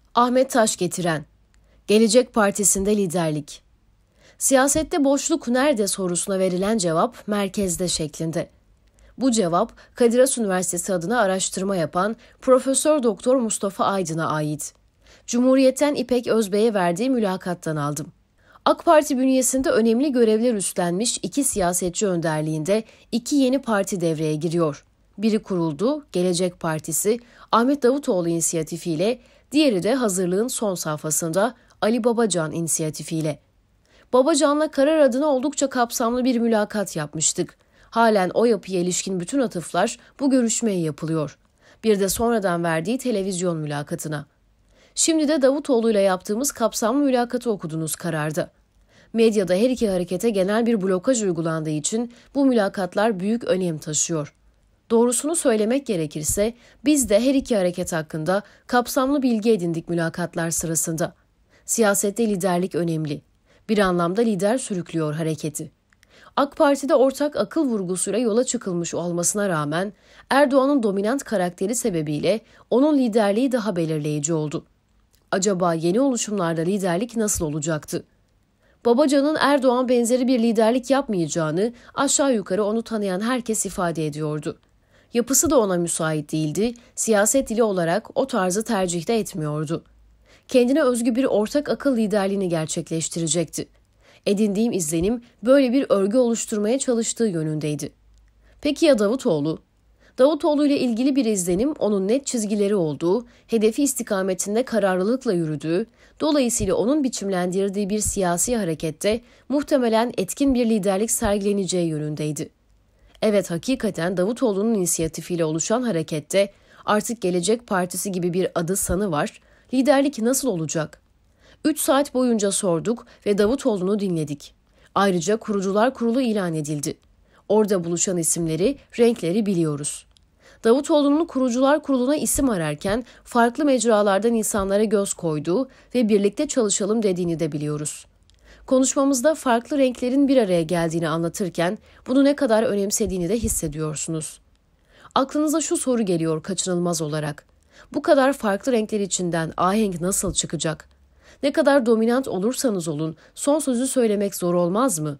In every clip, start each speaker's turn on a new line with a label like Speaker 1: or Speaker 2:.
Speaker 1: Ahmet Taşgetiren, Gelecek Partisi'nde liderlik. Siyasette boşluk nerede sorusuna verilen cevap merkezde şeklinde. Bu cevap Kadir Has Üniversitesi adına araştırma yapan Profesör Doktor Mustafa Aydın'a ait. Cumhuriyet'ten İpek Özbey'e verdiği mülakattan aldım. AK Parti bünyesinde önemli görevler üstlenmiş iki siyasetçi önderliğinde iki yeni parti devreye giriyor. Biri kuruldu, Gelecek Partisi, Ahmet Davutoğlu inisiyatifiyle, diğeri de hazırlığın son safhasında Ali Babacan inisiyatifiyle. Babacan'la karar adına oldukça kapsamlı bir mülakat yapmıştık. Halen o yapıya ilişkin bütün atıflar bu görüşmeye yapılıyor. Bir de sonradan verdiği televizyon mülakatına. Şimdi de Davutoğlu'yla yaptığımız kapsamlı mülakatı okudunuz kararda. Medyada her iki harekete genel bir blokaj uygulandığı için bu mülakatlar büyük önem taşıyor. Doğrusunu söylemek gerekirse biz de her iki hareket hakkında kapsamlı bilgi edindik mülakatlar sırasında. Siyasette liderlik önemli. Bir anlamda lider sürüklüyor hareketi. AK Parti'de ortak akıl vurgusuyla yola çıkılmış olmasına rağmen Erdoğan'ın dominant karakteri sebebiyle onun liderliği daha belirleyici oldu. Acaba yeni oluşumlarda liderlik nasıl olacaktı? Babacan'ın Erdoğan benzeri bir liderlik yapmayacağını aşağı yukarı onu tanıyan herkes ifade ediyordu. Yapısı da ona müsait değildi, siyaset dili olarak o tarzı tercih de etmiyordu. Kendine özgü bir ortak akıl liderliğini gerçekleştirecekti. Edindiğim izlenim böyle bir örgü oluşturmaya çalıştığı yönündeydi. Peki ya Davutoğlu? Davutoğlu ile ilgili bir izlenim onun net çizgileri olduğu, hedefi istikametinde kararlılıkla yürüdüğü, dolayısıyla onun biçimlendirdiği bir siyasi harekette muhtemelen etkin bir liderlik sergileneceği yönündeydi. Evet, hakikaten Davutoğlu'nun inisiyatifiyle oluşan harekette artık Gelecek Partisi gibi bir adı sanı var. Liderlik nasıl olacak? 3 saat boyunca sorduk ve Davutoğlu'nu dinledik. Ayrıca Kurucular Kurulu ilan edildi. Orada buluşan isimleri, renkleri biliyoruz. Davutoğlu'nun Kurucular Kurulu'na isim ararken farklı mecralardan insanlara göz koyduğu ve birlikte çalışalım dediğini de biliyoruz. Konuşmamızda farklı renklerin bir araya geldiğini anlatırken bunu ne kadar önemsediğini de hissediyorsunuz. Aklınıza şu soru geliyor kaçınılmaz olarak. Bu kadar farklı renkler içinden ahenk nasıl çıkacak? Ne kadar dominant olursanız olun son sözü söylemek zor olmaz mı?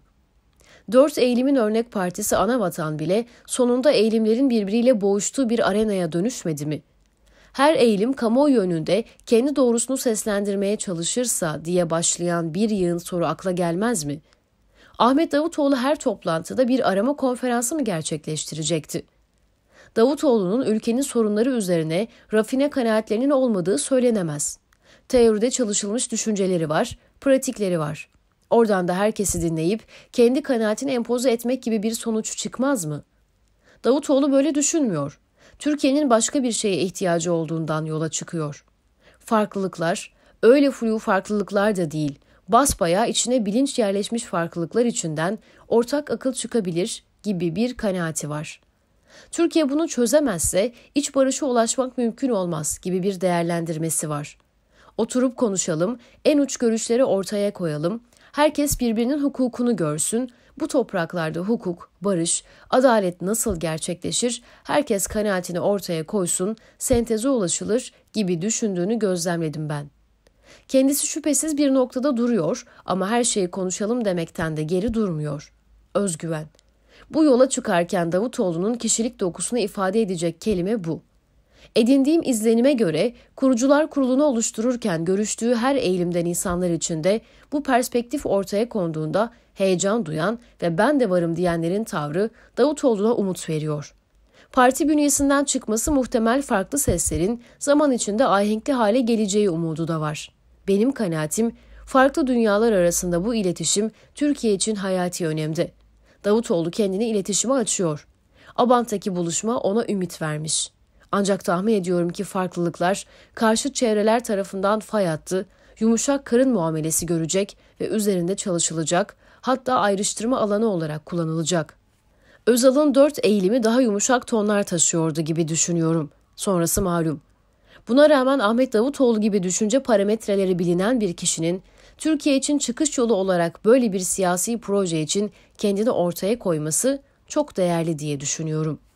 Speaker 1: 4 Eğilim'in örnek partisi Anavatan bile sonunda eğilimlerin birbiriyle boğuştuğu bir arenaya dönüşmedi mi? Her eğilim kamuoyu önünde kendi doğrusunu seslendirmeye çalışırsa diye başlayan bir yığın soru akla gelmez mi? Ahmet Davutoğlu her toplantıda bir arama konferansı mı gerçekleştirecekti? Davutoğlu'nun ülkenin sorunları üzerine rafine kanaatlerinin olmadığı söylenemez. Teoride çalışılmış düşünceleri var, pratikleri var. Oradan da herkesi dinleyip kendi kanaatini empoze etmek gibi bir sonuç çıkmaz mı? Davutoğlu böyle düşünmüyor. Türkiye'nin başka bir şeye ihtiyacı olduğundan yola çıkıyor. Farklılıklar, öyle flu farklılıklar da değil, basbayağı içine bilinç yerleşmiş farklılıklar içinden ortak akıl çıkabilir gibi bir kanaati var. Türkiye bunu çözemezse iç barışa ulaşmak mümkün olmaz gibi bir değerlendirmesi var. Oturup konuşalım, en uç görüşleri ortaya koyalım, herkes birbirinin hukukunu görsün, bu topraklarda hukuk, barış, adalet nasıl gerçekleşir, herkes kanaatini ortaya koysun, senteze ulaşılır gibi düşündüğünü gözlemledim ben. Kendisi şüphesiz bir noktada duruyor ama her şeyi konuşalım demekten de geri durmuyor. Özgüven. Bu yola çıkarken Davutoğlu'nun kişilik dokusunu ifade edecek kelime bu. Edindiğim izlenime göre Kurucular Kurulu'nu oluştururken görüştüğü her eğilimden insanlar içinde bu perspektif ortaya konduğunda heyecan duyan ve ben de varım diyenlerin tavrı Davutoğlu'na umut veriyor. Parti bünyesinden çıkması muhtemel farklı seslerin zaman içinde ahenkli hale geleceği umudu da var. Benim kanaatim farklı dünyalar arasında bu iletişim Türkiye için hayati önemde. Davutoğlu kendini iletişime açıyor. Abant'taki buluşma ona ümit vermiş. Ancak tahmin ediyorum ki farklılıklar karşıt çevreler tarafından fay hattı, yumuşak karın muamelesi görecek ve üzerinde çalışılacak, hatta ayrıştırma alanı olarak kullanılacak. Özal'ın 4 eğilimi daha yumuşak tonlar taşıyordu gibi düşünüyorum. Sonrası malum. Buna rağmen Ahmet Davutoğlu gibi düşünce parametreleri bilinen bir kişinin Türkiye için çıkış yolu olarak böyle bir siyasi proje için kendini ortaya koyması çok değerli diye düşünüyorum.